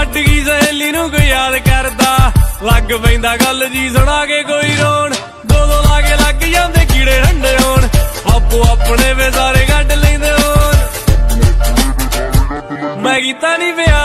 छड्ड गई सहेली नूं कोई याद करदा, लग पैंदा गल जी सुना के कोई रोन, दो दो लागे लग जांदे कीड़े ठंडे होण, आपो अपने वे सारे कड्ड लैंदे होण। मैं कीता नी प्यार